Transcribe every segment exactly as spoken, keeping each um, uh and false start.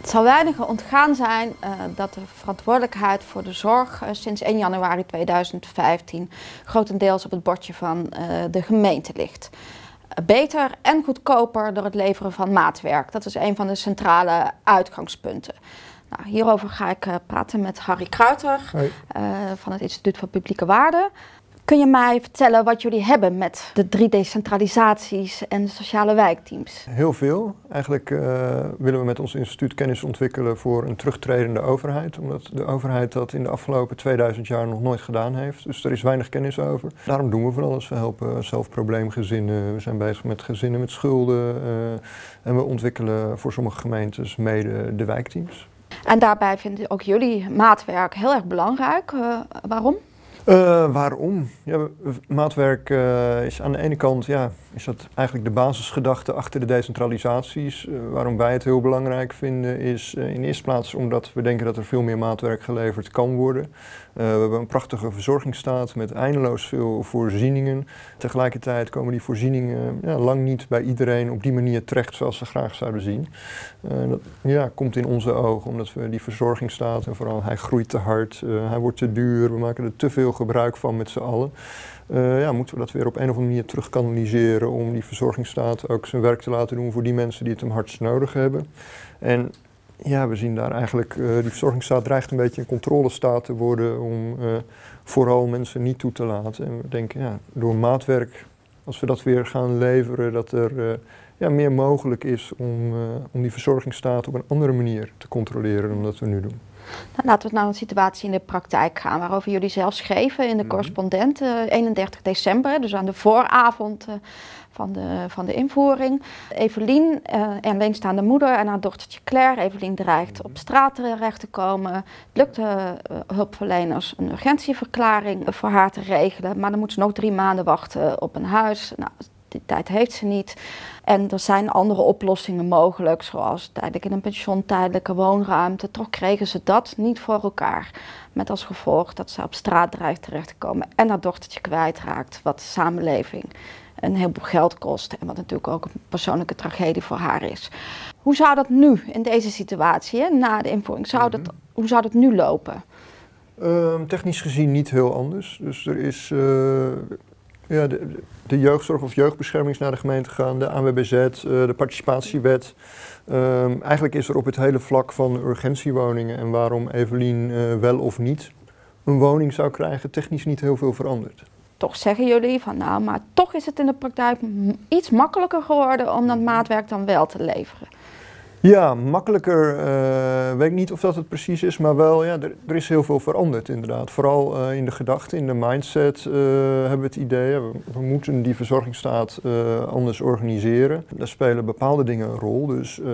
zal weinigen ontgaan zijn uh, dat de verantwoordelijkheid voor de zorg uh, sinds één januari tweeduizend vijftien grotendeels op het bordje van uh, de gemeente ligt. Uh, beter en goedkoper door het leveren van maatwerk. Dat is een van de centrale uitgangspunten. Nou, hierover ga ik uh, praten met Harry Kruiter uh, van het Instituut voor Publieke Waarden. Kun je mij vertellen wat jullie hebben met de drie decentralisaties en de sociale wijkteams? Heel veel. Eigenlijk uh, willen we met ons instituut kennis ontwikkelen voor een terugtredende overheid. Omdat de overheid dat in de afgelopen tweeduizend jaar nog nooit gedaan heeft. Dus er is weinig kennis over. Daarom doen we van alles. We helpen zelf probleemgezinnen. We zijn bezig met gezinnen met schulden. Uh, en we ontwikkelen voor sommige gemeentes mede de wijkteams. En daarbij vinden ook jullie maatwerk heel erg belangrijk. Uh, waarom? Uh, waarom? Ja, maatwerk uh, is aan de ene kant ja, is dat eigenlijk de basisgedachte achter de decentralisaties. Uh, waarom wij het heel belangrijk vinden is uh, in de eerste plaats omdat we denken dat er veel meer maatwerk geleverd kan worden. Uh, we hebben een prachtige verzorgingsstaat met eindeloos veel voorzieningen. Tegelijkertijd komen die voorzieningen ja, lang niet bij iedereen op die manier terecht zoals ze graag zouden zien. Uh, dat ja, komt in onze ogen omdat we die verzorgingsstaat en vooral hij groeit te hard, uh, hij wordt te duur, we maken er te veel gebruik van met z'n allen. Uh, ja, moeten we dat weer op een of andere manier terugkanaliseren om die verzorgingsstaat ook zijn werk te laten doen voor die mensen die het hem hardst nodig hebben. En ja, we zien daar eigenlijk, uh, die verzorgingsstaat dreigt een beetje een controlestaat te worden om uh, vooral mensen niet toe te laten. En we denken, ja, door maatwerk, als we dat weer gaan leveren, dat er uh, ja, meer mogelijk is om, uh, om die verzorgingsstaat op een andere manier te controleren dan dat we nu doen. Nou, laten we naar een situatie in de praktijk gaan, waarover jullie zelf schreven in de correspondent, uh, eenendertig december, dus aan de vooravond uh, van, de, van de invoering. Evelien, uh, een alleenstaande moeder en haar dochtertje Claire. Evelien dreigt op straat terecht te komen. Het lukt uh, hulpverleners een urgentieverklaring voor haar te regelen, maar dan moet ze nog drie maanden wachten op een huis. Nou, die tijd heeft ze niet. En er zijn andere oplossingen mogelijk, zoals tijdelijk in een pension, tijdelijke woonruimte. Toch kregen ze dat niet voor elkaar. Met als gevolg dat ze op straat dreigt terecht te komen en haar dochtertje kwijtraakt. Wat de samenleving een heleboel geld kost en wat natuurlijk ook een persoonlijke tragedie voor haar is. Hoe zou dat nu, in deze situatie, hè, na de invoering, zou dat, hoe zou dat nu lopen? Uh, technisch gezien niet heel anders. Dus er is... Uh... Ja, de, de jeugdzorg of jeugdbescherming is naar de gemeente gegaan, de A W B Z, uh, de participatiewet. Um, eigenlijk is er op het hele vlak van urgentiewoningen en waarom Evelien uh, wel of niet een woning zou krijgen, technisch niet heel veel veranderd. Toch zeggen jullie van nou, maar toch is het in de praktijk iets makkelijker geworden om dat maatwerk dan wel te leveren. Ja, makkelijker, uh, weet ik niet of dat het precies is, maar wel, ja, er, er is heel veel veranderd inderdaad. Vooral uh, in de gedachte, in de mindset uh, hebben we het idee, we, we moeten die verzorgingsstaat uh, anders organiseren. Daar spelen bepaalde dingen een rol, dus uh,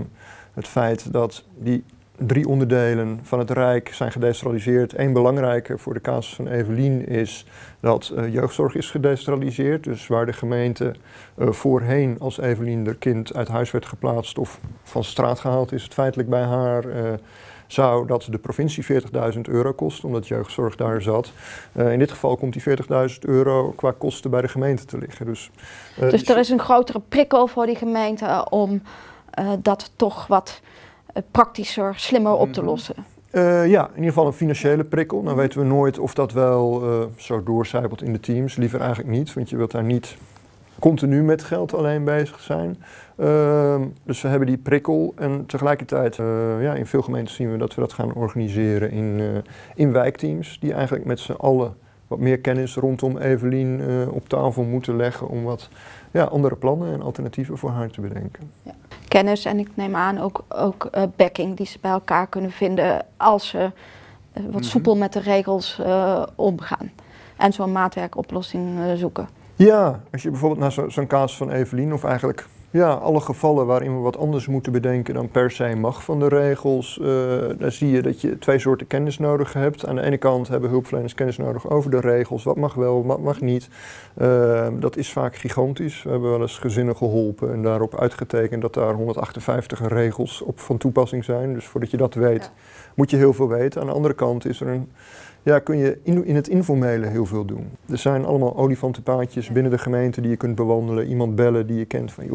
het feit dat die drie onderdelen van het Rijk zijn gedecentraliseerd. Eén belangrijke voor de casus van Evelien is dat uh, jeugdzorg is gedecentraliseerd. Dus waar de gemeente uh, voorheen als Evelien haar kind uit huis werd geplaatst of van straat gehaald is het feitelijk bij haar, uh, zou dat de provincie veertigduizend euro kost, omdat jeugdzorg daar zat. Uh, in dit geval komt die veertigduizend euro qua kosten bij de gemeente te liggen. Dus, uh, dus er is een grotere prikkel voor die gemeente om uh, dat toch wat praktischer, slimmer op te lossen? Uh, ja, in ieder geval een financiële prikkel. Nou weten we nooit of dat wel uh, zo doorcijpelt in de teams. Liever eigenlijk niet, want je wilt daar niet continu met geld alleen bezig zijn. Uh, dus we hebben die prikkel en tegelijkertijd, uh, ja, in veel gemeenten zien we dat we dat gaan organiseren in, uh, in wijkteams. Die eigenlijk met z'n allen wat meer kennis rondom Evelien uh, op tafel moeten leggen om wat ja, andere plannen en alternatieven voor haar te bedenken. Ja. Kennis en ik neem aan ook, ook uh, backing die ze bij elkaar kunnen vinden als ze uh, wat mm-hmm. soepel met de regels uh, omgaan en zo'n maatwerkoplossing uh, zoeken. Ja, als je bijvoorbeeld naar zo, zo'n casus van Evelien of eigenlijk ja, alle gevallen waarin we wat anders moeten bedenken dan per se mag van de regels, uh, dan zie je dat je twee soorten kennis nodig hebt. Aan de ene kant hebben hulpverleners kennis nodig over de regels, wat mag wel, wat mag niet. Uh, dat is vaak gigantisch. We hebben wel eens gezinnen geholpen en daarop uitgetekend dat daar honderdachtenvijftig regels op van toepassing zijn. Dus voordat je dat weet, ja. moet je heel veel weten. Aan de andere kant is er een... Ja, kun je in, in het informele heel veel doen. Er zijn allemaal olifantenpaadjes binnen de gemeente die je kunt bewandelen. Iemand bellen die je kent van, joh,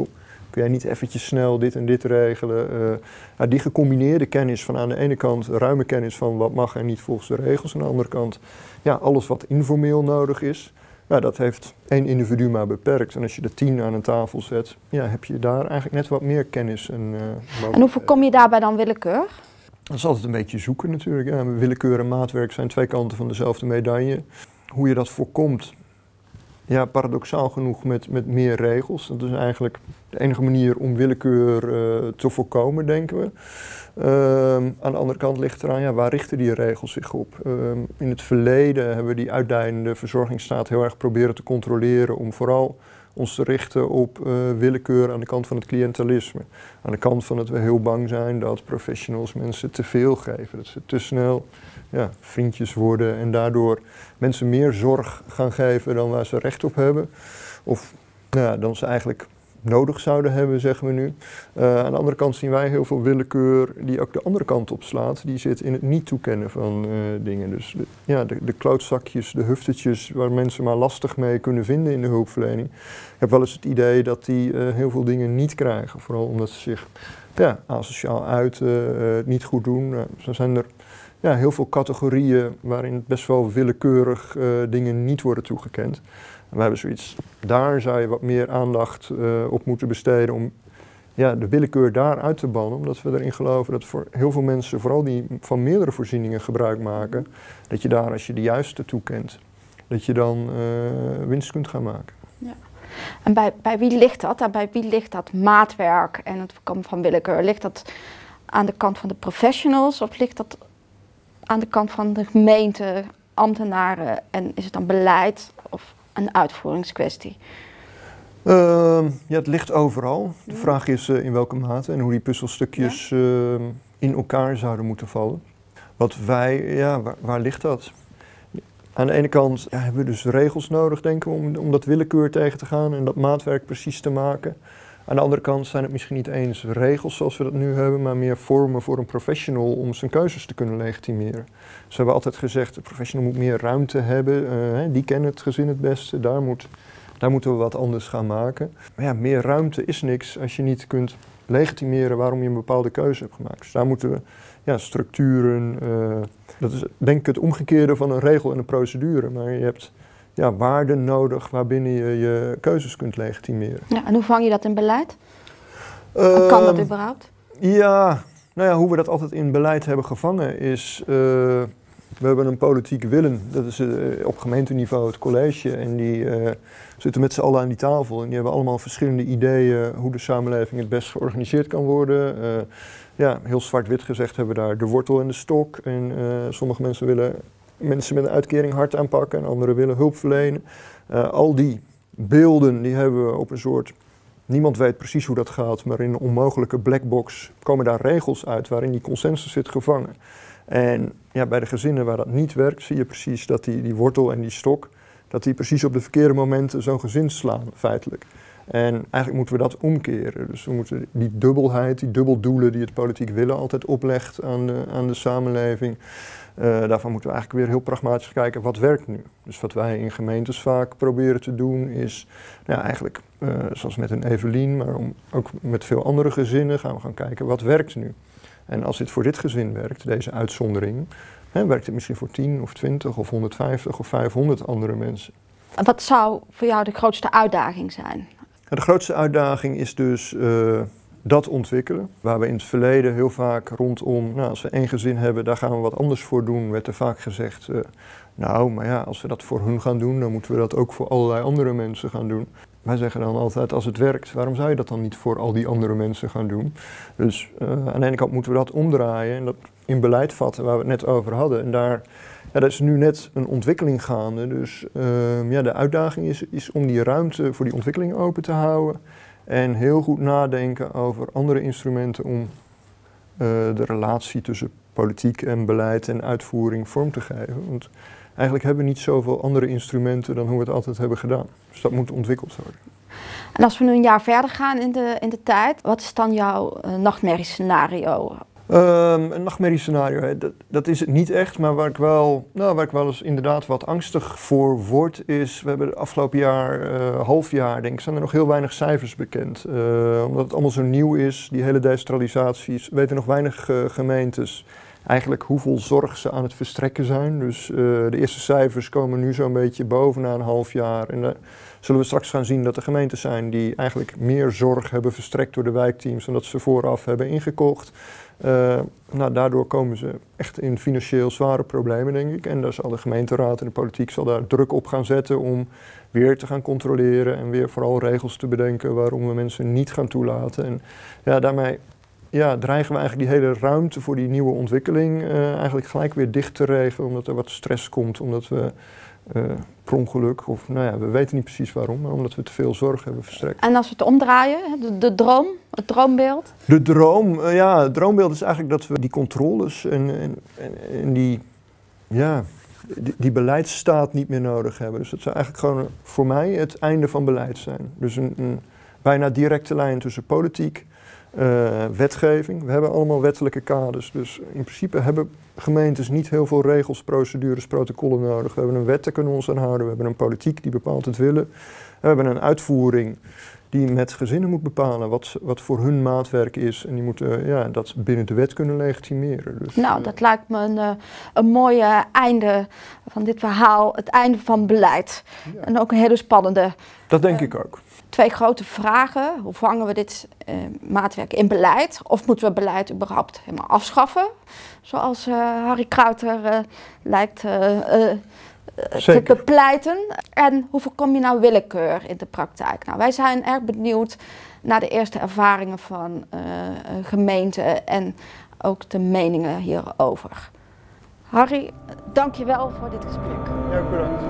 Kun jij niet eventjes snel dit en dit regelen? Uh, nou, die gecombineerde kennis van aan de ene kant ruime kennis van wat mag en niet volgens de regels. Aan de andere kant ja, alles wat informeel nodig is. Nou, dat heeft één individu maar beperkt. En als je de tien aan een tafel zet, ja, heb je daar eigenlijk net wat meer kennis. En, uh, en hoe voorkom je daarbij dan willekeur? Dat is altijd een beetje zoeken natuurlijk. Ja. Willekeur en maatwerk zijn twee kanten van dezelfde medaille. Hoe je dat voorkomt, ja, paradoxaal genoeg met, met meer regels. Dat is eigenlijk de enige manier om willekeur uh, te voorkomen, denken we. Um, aan de andere kant ligt eraan, ja, waar richten die regels zich op? Um, in het verleden hebben we die uitdijende verzorgingsstaat heel erg proberen te controleren om vooral ons te richten op uh, willekeur aan de kant van het cliëntelisme. Aan de kant van dat we heel bang zijn dat professionals mensen te veel geven. Dat ze te snel ja, vriendjes worden en daardoor mensen meer zorg gaan geven dan waar ze recht op hebben. Of nou ja, dan ze eigenlijk nodig zouden hebben, zeggen we nu. Uh, aan de andere kant zien wij heel veel willekeur die ook de andere kant op slaat. Die zit in het niet toekennen van uh, dingen. Dus de, ja, de, de klootzakjes, de huftetjes waar mensen maar lastig mee kunnen vinden in de hulpverlening. Ik heb wel eens het idee dat die uh, heel veel dingen niet krijgen. Vooral omdat ze zich ja, asociaal uiten, uh, het niet goed doen. Uh, zo zijn er ja, heel veel categorieën waarin best wel willekeurig uh, dingen niet worden toegekend. En we hebben zoiets, daar zou je wat meer aandacht uh, op moeten besteden om ja, de willekeur daar uit te bannen. Omdat we erin geloven dat voor heel veel mensen, vooral die van meerdere voorzieningen gebruik maken, dat je daar, als je de juiste toekent, dat je dan uh, winst kunt gaan maken. Ja. En bij, bij wie ligt dat? En bij wie ligt dat maatwerk en het voorkomen van willekeur? Ligt dat aan de kant van de professionals of ligt dat aan de kant van de gemeente, ambtenaren en is het dan beleid of een uitvoeringskwestie? Uh, ja, het ligt overal. De vraag is uh, in welke mate en hoe die puzzelstukjes ja? uh, in elkaar zouden moeten vallen. Wat wij, ja, waar, waar ligt dat? Aan de ene kant ja, hebben we dus regels nodig, denken we, om, om dat willekeur tegen te gaan en dat maatwerk precies te maken. Aan de andere kant zijn het misschien niet eens regels zoals we dat nu hebben, maar meer vormen voor een professional om zijn keuzes te kunnen legitimeren. Dus we hebben altijd gezegd, de professional moet meer ruimte hebben, uh, die kennen het gezin het beste, daar, moet, daar moeten we wat anders gaan maken. Maar ja, meer ruimte is niks als je niet kunt legitimeren waarom je een bepaalde keuze hebt gemaakt. Dus daar moeten we ja, structuren, uh, dat is denk ik het omgekeerde van een regel en een procedure, maar je hebt ja, waarden nodig waarbinnen je je keuzes kunt legitimeren. Ja, en hoe vang je dat in beleid? Uh, kan dat überhaupt? Ja, nou ja, hoe we dat altijd in beleid hebben gevangen is, uh, we hebben een politiek willen, dat is uh, op gemeenteniveau het college en die uh, zitten met z'n allen aan die tafel en die hebben allemaal verschillende ideeën hoe de samenleving het best georganiseerd kan worden. Uh, ja, heel zwart-wit gezegd hebben we daar de wortel en de stok en uh, sommige mensen willen mensen met een uitkering hard aanpakken en anderen willen hulp verlenen. Uh, al die beelden die hebben we op een soort, niemand weet precies hoe dat gaat, maar in een onmogelijke blackbox komen daar regels uit waarin die consensus zit gevangen. En ja, bij de gezinnen waar dat niet werkt zie je precies dat die, die wortel en die stok, dat die precies op de verkeerde momenten zo'n gezin slaan, feitelijk. En eigenlijk moeten we dat omkeren. Dus we moeten die dubbelheid, die dubbeldoelen die het politiek willen altijd oplegt aan de, aan de samenleving. Uh, daarvan moeten we eigenlijk weer heel pragmatisch kijken wat werkt nu. Dus wat wij in gemeentes vaak proberen te doen is, nou ja, eigenlijk uh, zoals met een Evelien, maar om, ook met veel andere gezinnen gaan we gaan kijken wat werkt nu. En als dit voor dit gezin werkt, deze uitzondering, hè, werkt het misschien voor tien of twintig of honderdvijftig of vijfhonderd andere mensen. En wat zou voor jou de grootste uitdaging zijn? De grootste uitdaging is dus uh, dat ontwikkelen. Waar we in het verleden heel vaak rondom, nou, als we één gezin hebben, daar gaan we wat anders voor doen, werd er vaak gezegd, uh, nou, maar ja, als we dat voor hun gaan doen, dan moeten we dat ook voor allerlei andere mensen gaan doen. Wij zeggen dan altijd, als het werkt, waarom zou je dat dan niet voor al die andere mensen gaan doen? Dus uh, aan de ene kant moeten we dat omdraaien en dat in beleid vatten waar we het net over hadden. En daar, ja, dat is nu net een ontwikkeling gaande. Dus uh, ja, de uitdaging is, is om die ruimte voor die ontwikkeling open te houden. En heel goed nadenken over andere instrumenten om uh, de relatie tussen politiek en beleid en uitvoering vorm te geven. Want eigenlijk hebben we niet zoveel andere instrumenten dan hoe we het altijd hebben gedaan. Dus dat moet ontwikkeld worden. En als we nu een jaar verder gaan in de, in de tijd, wat is dan jouw uh, nachtmerriescenario? Um, een nachtmerriescenario, hè, dat, dat is het niet echt, maar waar ik wel, nou, waar ik wel eens inderdaad wat angstig voor word, is, we hebben het afgelopen jaar, uh, half jaar denk ik, zijn er nog heel weinig cijfers bekend. Uh, omdat het allemaal zo nieuw is, die hele decentralisaties, weten nog weinig uh, gemeentes eigenlijk hoeveel zorg ze aan het verstrekken zijn. Dus uh, de eerste cijfers komen nu zo'n beetje boven na een half jaar. En uh, zullen we straks gaan zien dat er gemeenten zijn die eigenlijk meer zorg hebben verstrekt door de wijkteams dan dat ze vooraf hebben ingekocht. Uh, nou, daardoor komen ze echt in financieel zware problemen, denk ik. En daar zal de gemeenteraad en de politiek zal daar druk op gaan zetten om weer te gaan controleren en weer vooral regels te bedenken waarom we mensen niet gaan toelaten. En ja, daarmee ja, dreigen we eigenlijk die hele ruimte voor die nieuwe ontwikkeling uh, eigenlijk gelijk weer dicht te regelen, omdat er wat stress komt, omdat we uh, per ongeluk, of nou ja, we weten niet precies waarom, maar omdat we te veel zorg hebben verstrekt. En als we het omdraaien, de, de droom, het droombeeld? De droom, uh, ja, het droombeeld is eigenlijk dat we die controles en, en, en, en die, ja, die, die beleidsstaat niet meer nodig hebben. Dus dat zou eigenlijk gewoon voor mij het einde van beleid zijn. Dus een, een bijna directe lijn tussen politiek, Uh, wetgeving. We hebben allemaal wettelijke kaders, dus in principe hebben gemeentes niet heel veel regels, procedures, protocollen nodig. We hebben een wet, daar kunnen we ons aan houden. We hebben een politiek die bepaalt het willen. We hebben een uitvoering die met gezinnen moet bepalen wat, wat voor hun maatwerk is. En die moeten ja, dat binnen de wet kunnen legitimeren. Dus, nou, dat lijkt me een, uh, een mooi uh, einde van dit verhaal. Het einde van beleid. Ja. En ook een hele spannende. Dat denk uh, ik ook. Twee grote vragen. Hoe vangen we dit uh, maatwerk in beleid? Of moeten we beleid überhaupt helemaal afschaffen? Zoals uh, Harry Krauter uh, lijkt uh, uh, te bepleiten. En hoe voorkom je nou willekeur in de praktijk? Nou, wij zijn erg benieuwd naar de eerste ervaringen van uh, gemeenten en ook de meningen hierover. Harry, dank je wel voor dit gesprek. Ja, bedankt.